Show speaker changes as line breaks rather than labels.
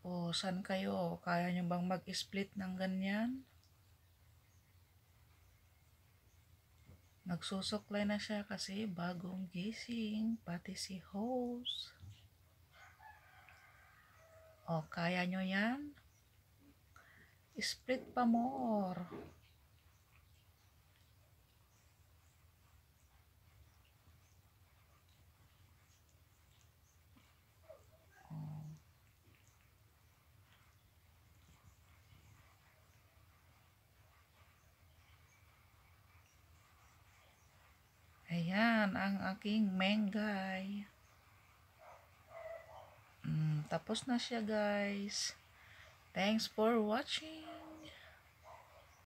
O, saan kayo? Kaya nyo bang mag-split ng ganyan? Nagsusuklay na siya kasi bagong gising, pati si host. O, kaya nyo yan? Split pa more. Ayan, ang aking menggay. Tapos na siya, guys. Thanks for watching.